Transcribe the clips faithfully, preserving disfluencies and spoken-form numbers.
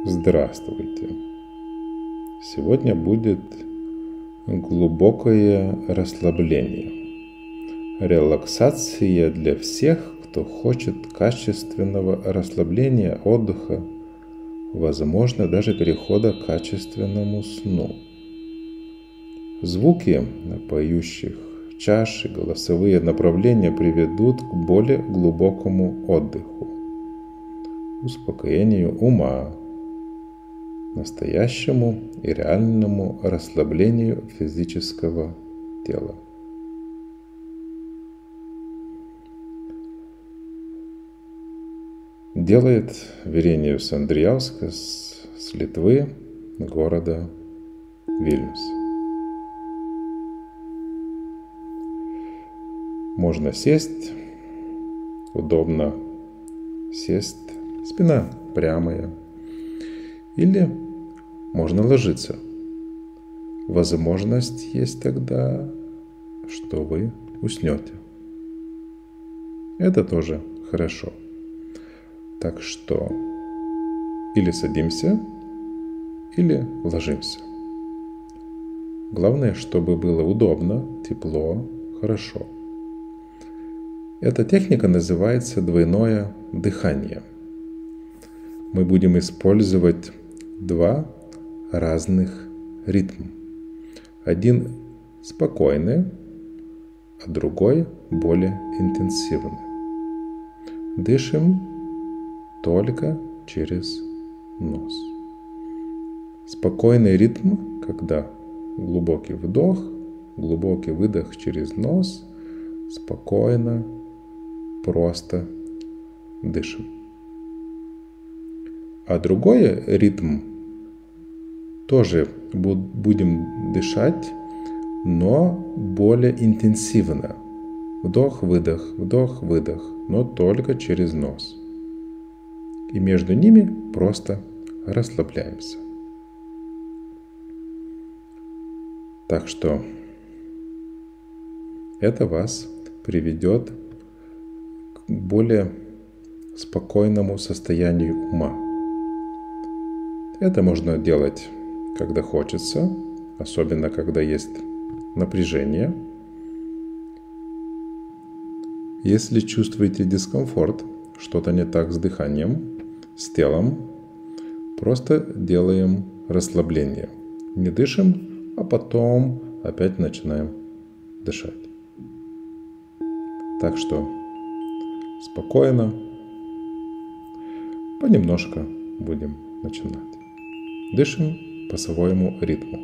Здравствуйте! Сегодня будет глубокое расслабление. Релаксация для всех, кто хочет качественного расслабления, отдыха, возможно, даже перехода к качественному сну. Звуки поющих чаш и голосовые направления приведут к более глубокому отдыху, успокоению ума, настоящему и реальному расслаблению физического тела. Делает Верениус Андриjauskas с Литвы, города Вильнюс. Можно сесть, удобно сесть, спина прямая, или можно ложиться. Возможность есть тогда, что вы уснете. Это тоже хорошо. Так что или садимся, или ложимся. Главное, чтобы было удобно, тепло, хорошо. Эта техника называется двойное дыхание. Мы будем использовать два разных ритма. Один спокойный, а другой более интенсивный. Дышим только через нос. Спокойный ритм, когда глубокий вдох, глубокий выдох через нос, спокойно, просто дышим. А другой ритм тоже будем дышать, но более интенсивно. Вдох-выдох, вдох-выдох, но только через нос. И между ними просто расслабляемся. Так что это вас приведет к более спокойному состоянию ума. Это можно делать, когда хочется, особенно когда есть напряжение. Если чувствуете дискомфорт, что-то не так с дыханием, с телом, просто делаем расслабление. Не дышим, а потом опять начинаем дышать. Так что спокойно, понемножку будем начинать. Дышим по своему ритму.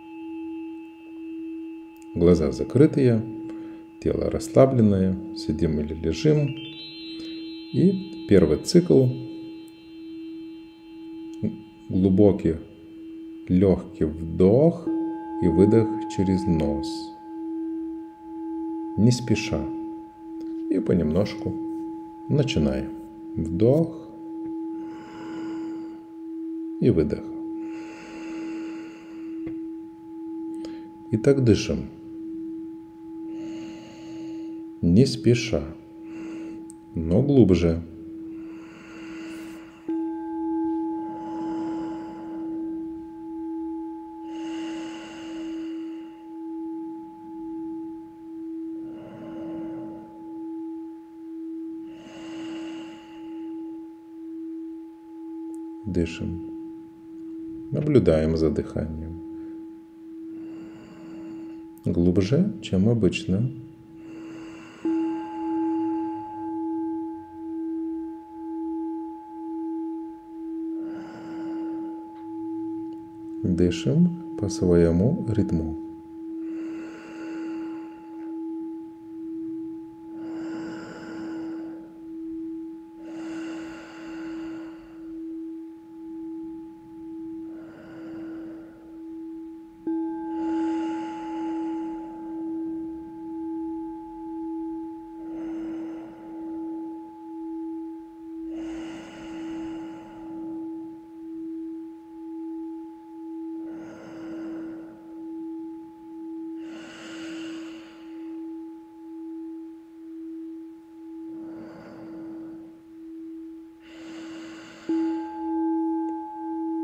Глаза закрытые, тело расслабленное, сидим или лежим. И первый цикл. Глубокий, легкий вдох и выдох через нос. Не спеша. И понемножку начинаем. Вдох и выдох. Итак, дышим. Не спеша, но глубже. Дышим. Наблюдаем за дыханием. Глубже, чем обычно. Дышим по своему ритму.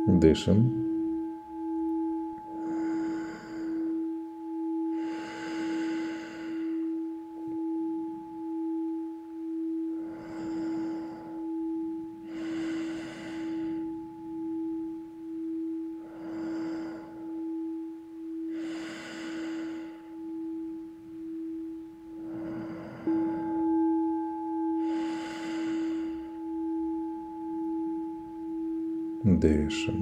Дышим. Дышим.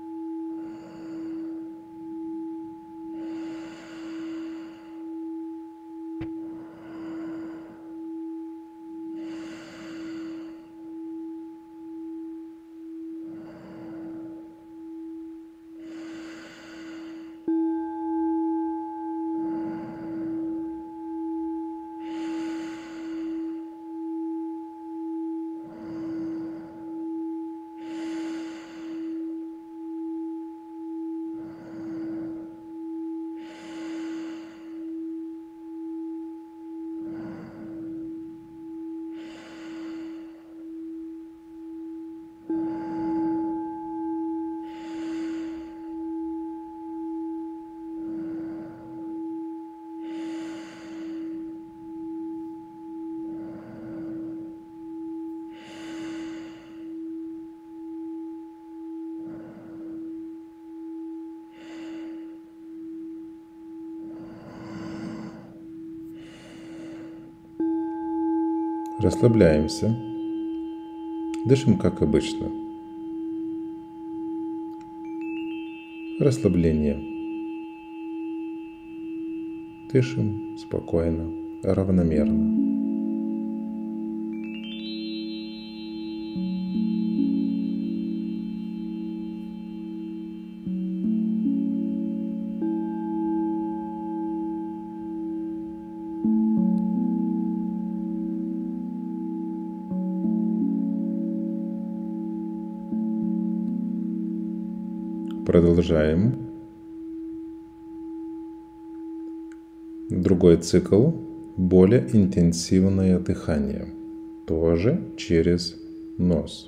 Расслабляемся. Дышим, как обычно. Расслабление. Дышим спокойно, равномерно. Продолжаем. Другой цикл. Более интенсивное дыхание. Тоже через нос.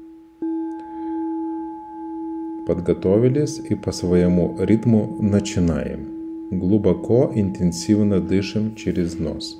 Подготовились и по своему ритму начинаем. Глубоко, интенсивно дышим через нос.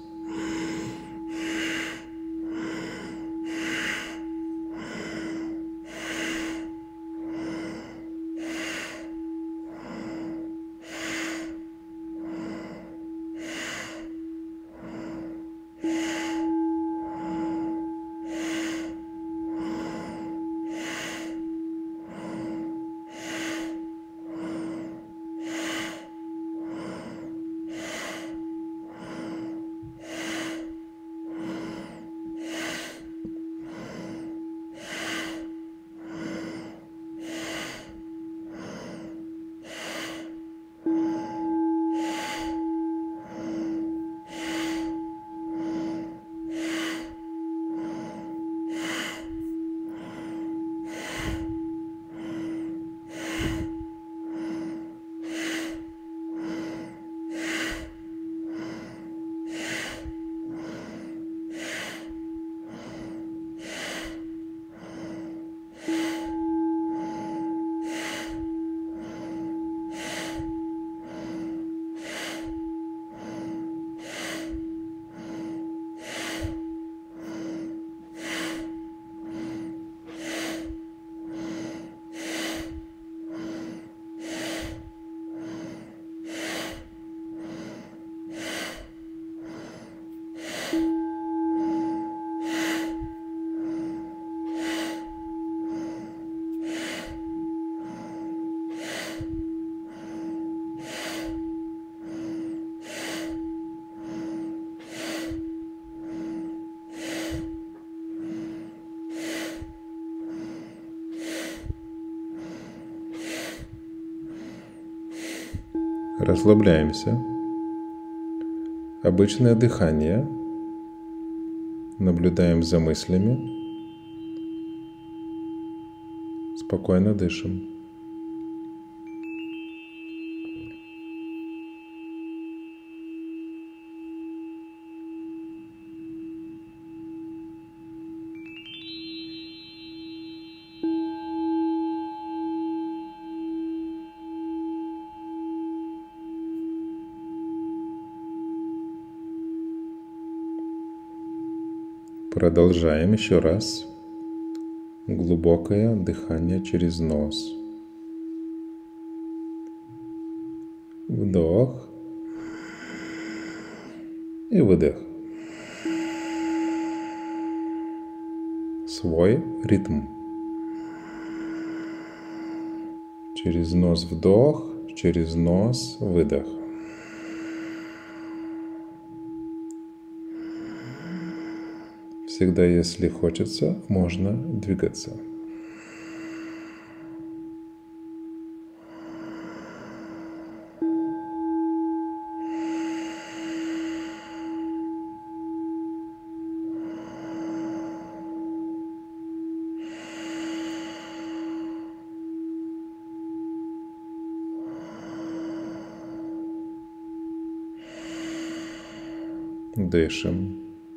Расслабляемся. Обычное дыхание. Наблюдаем за мыслями. Спокойно дышим. Продолжаем еще раз. Глубокое дыхание через нос. Вдох и выдох. Свой ритм. Через нос вдох, через нос выдох. Всегда, если хочется, можно двигаться. Дышим.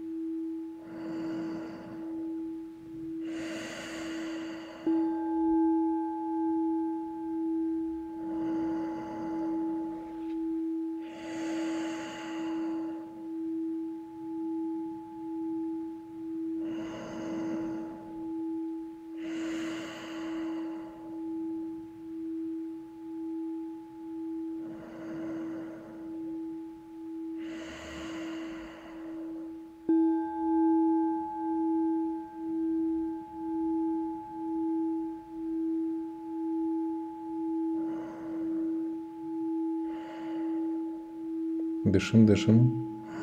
Дышим, дышим.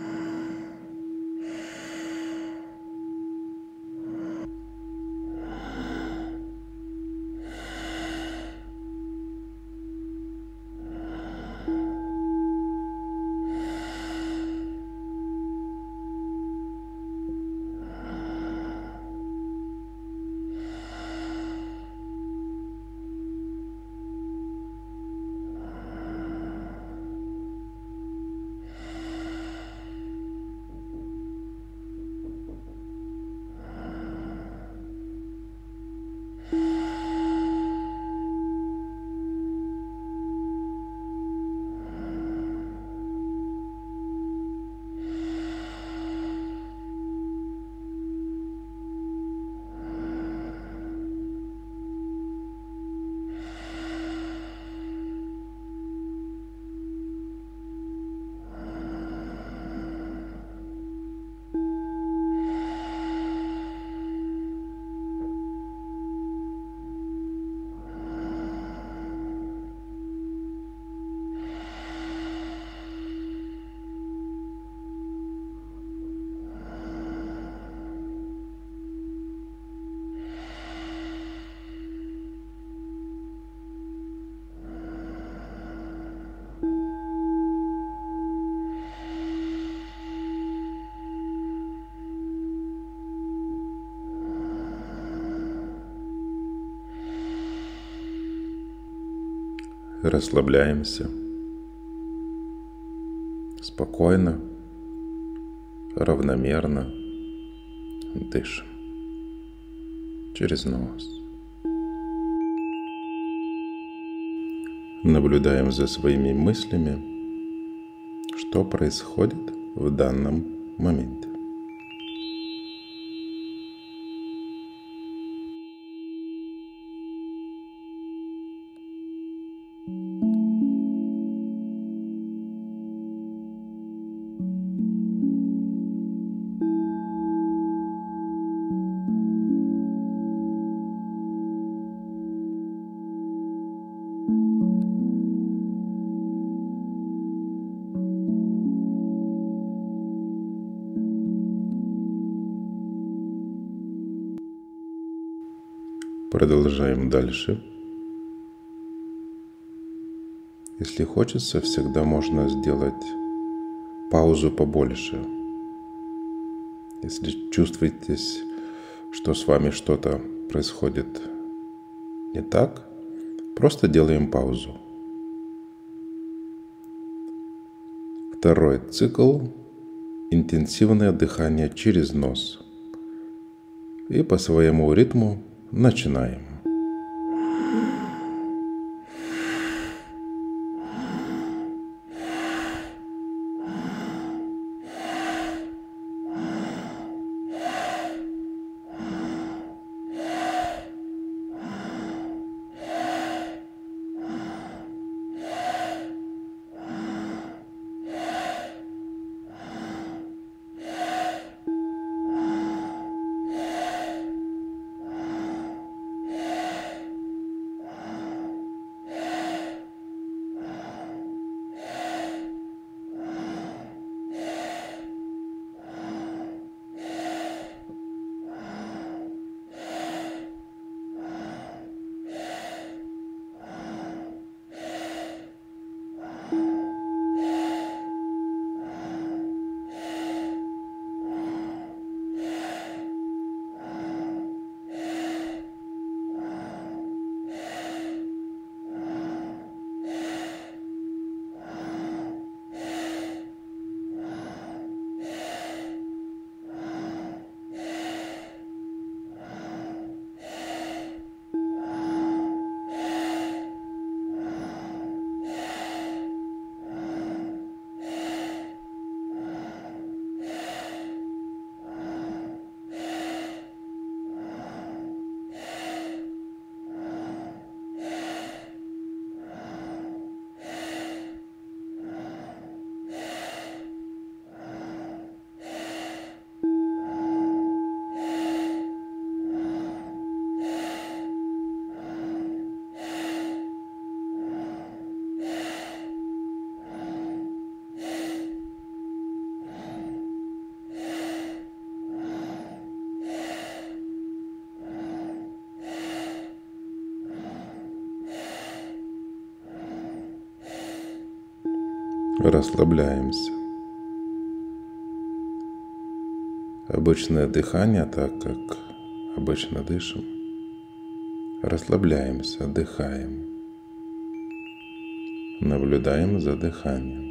Расслабляемся. Спокойно, равномерно дышим через нос. Наблюдаем за своими мыслями, что происходит в данном моменте. Продолжаем дальше. Если хочется, всегда можно сделать паузу побольше. Если чувствуете, что с вами что-то происходит не так, просто делаем паузу. Второй цикл – интенсивное дыхание через нос. И по своему ритму начинаем. Расслабляемся. Обычное дыхание, так как обычно дышим. Расслабляемся, отдыхаем. Наблюдаем за дыханием.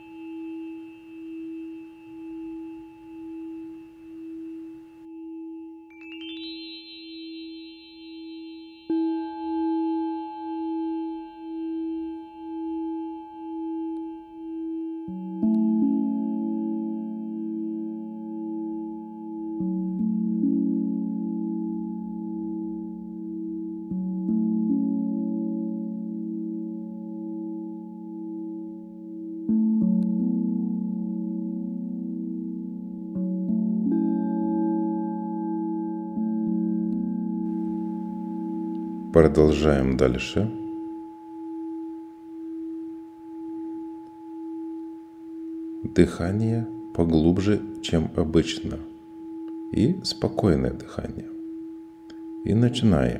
Продолжаем дальше. Дыхание поглубже, чем обычно. И спокойное дыхание. И начинаем.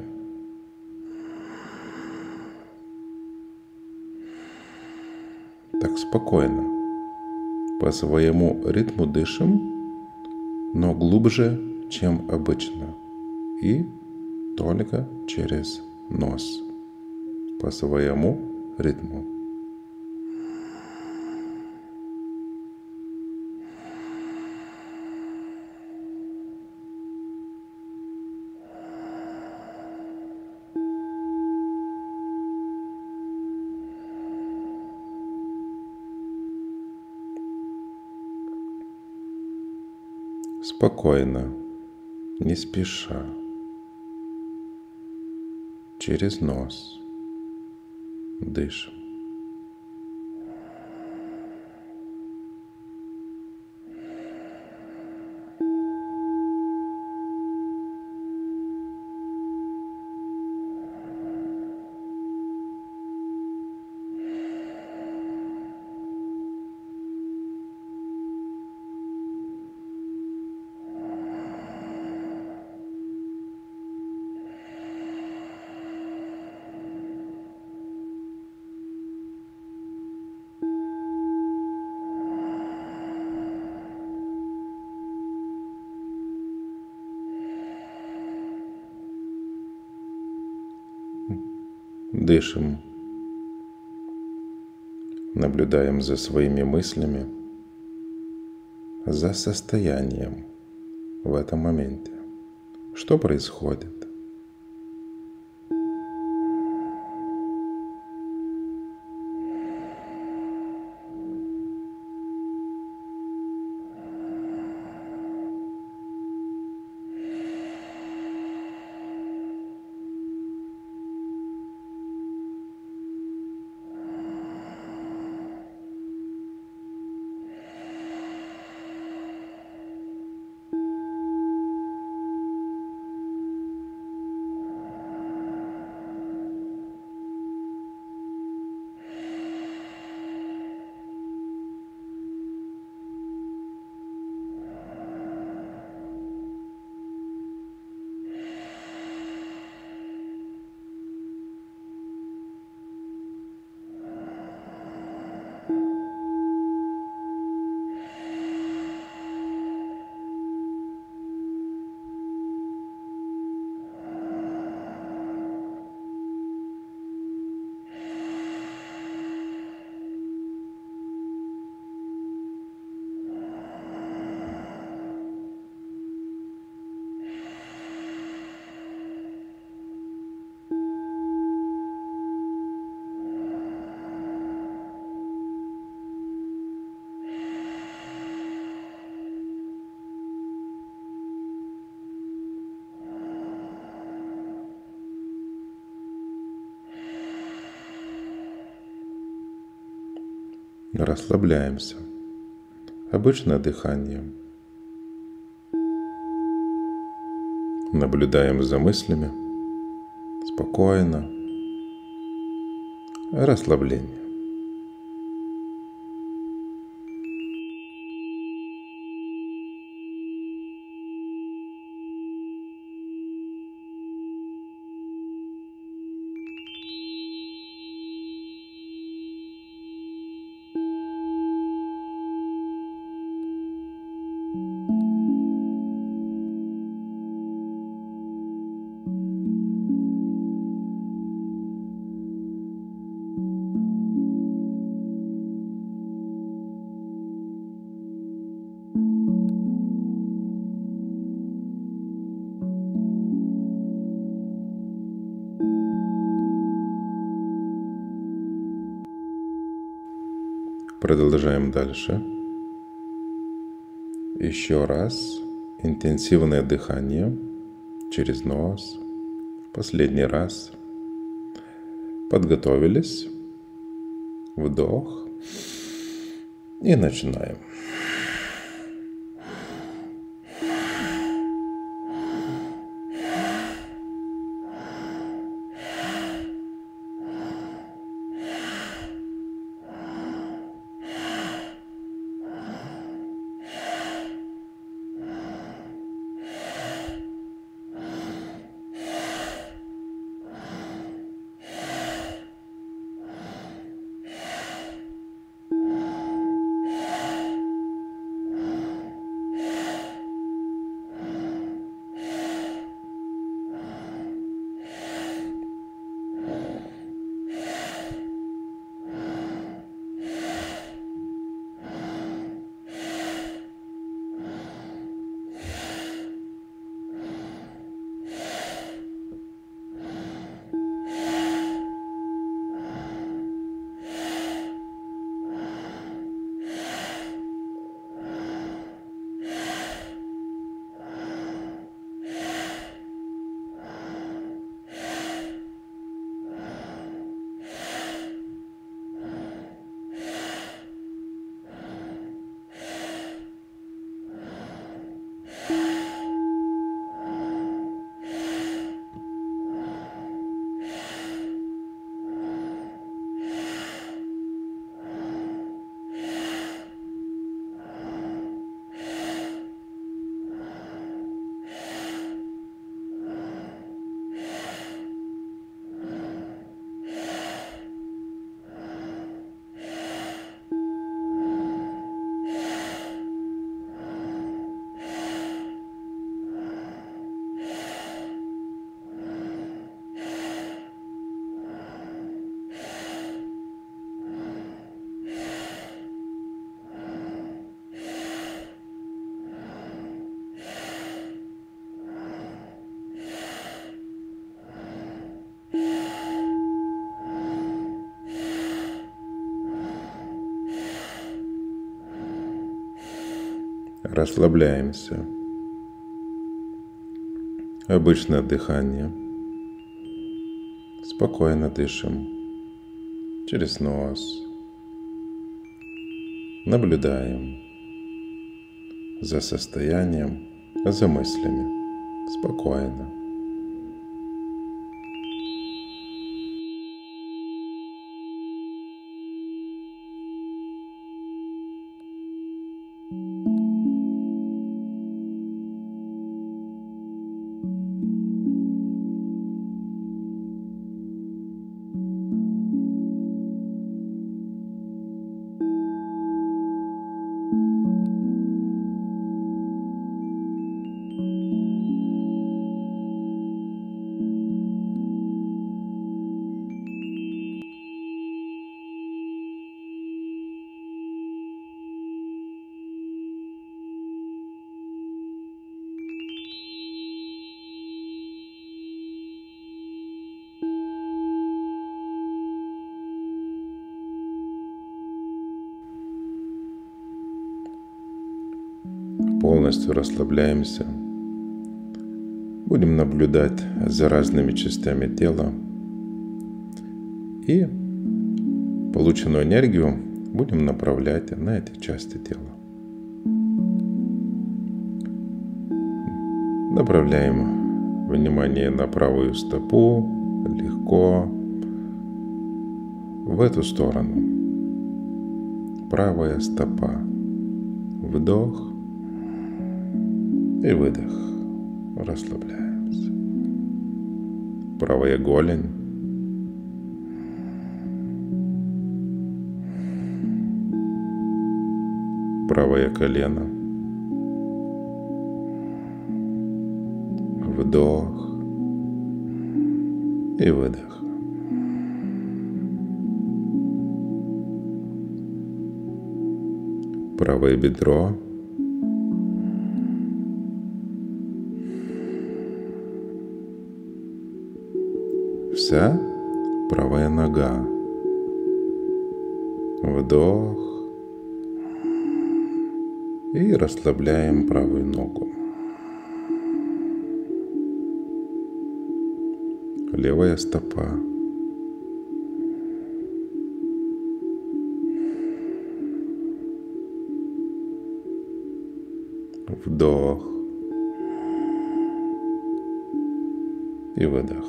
Так спокойно. По своему ритму дышим, но глубже, чем обычно. И только через нос. По своему ритму. Спокойно, не спеша, через нос дышим. Дышим, наблюдаем за своими мыслями, за состоянием в этом моменте. Что происходит? Расслабляемся. Обычное дыхание. Наблюдаем за мыслями. Спокойно. Расслабление. Продолжаем дальше. Еще раз. Интенсивное дыхание через нос. Последний раз. Подготовились. Вдох. И начинаем. Расслабляемся. Обычное дыхание. Спокойно дышим через нос. Наблюдаем за состоянием, за мыслями. Спокойно. Полностью расслабляемся. Будем наблюдать за разными частями тела и полученную энергию будем направлять на эти части тела. Направляем внимание на правую стопу, легко в эту сторону. Правая стопа. Вдох и выдох. Расслабляемся. Правая голень. Правое колено. Вдох и выдох. Правое бедро. Вся правая нога. Вдох И расслабляем правую ногу. Левая стопа. Вдох и выдох.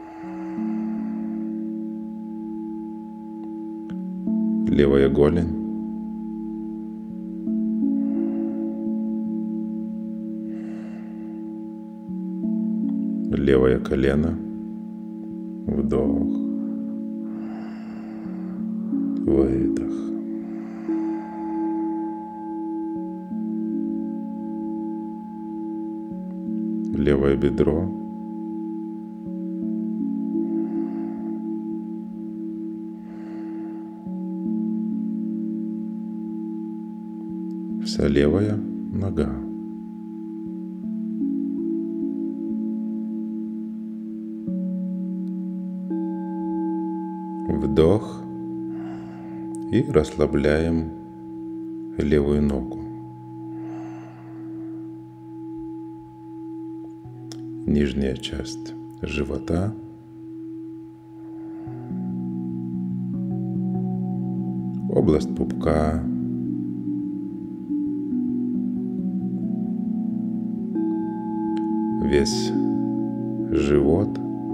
Левая голень. Левое колено. Вдох. Выдох. Левое бедро. Вся левая нога. Вдох и расслабляем левую ногу. Нижняя часть живота. Область пупка. Весь живот.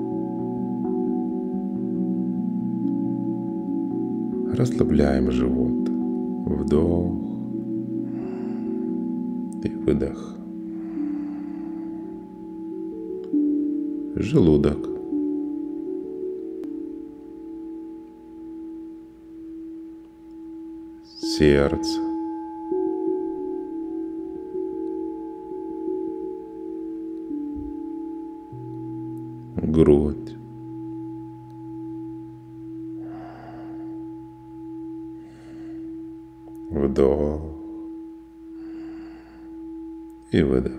Расслабляем живот. Вдох и выдох. Желудок. Сердце. Грудь. Вдох и выдох.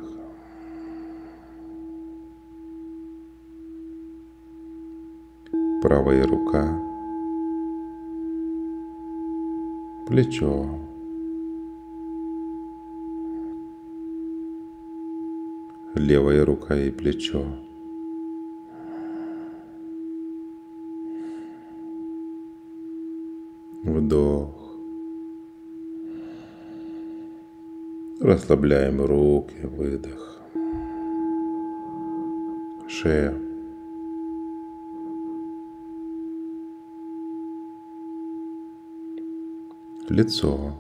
Правая рука, плечо, левая рука и плечо, вдох. Расслабляем руки, выдох. Шея. Лицо.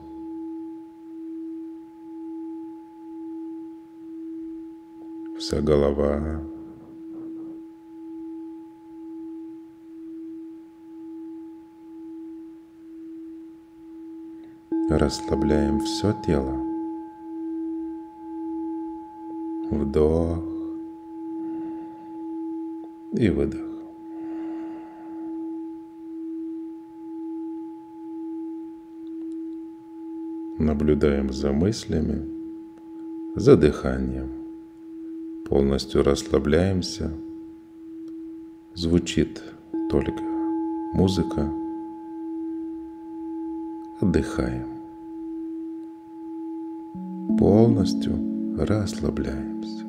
Вся голова. Расслабляем все тело. Вдох и выдох. Наблюдаем за мыслями, за дыханием. Полностью расслабляемся. Звучит только музыка. Отдыхаем. Полностью расслабляемся.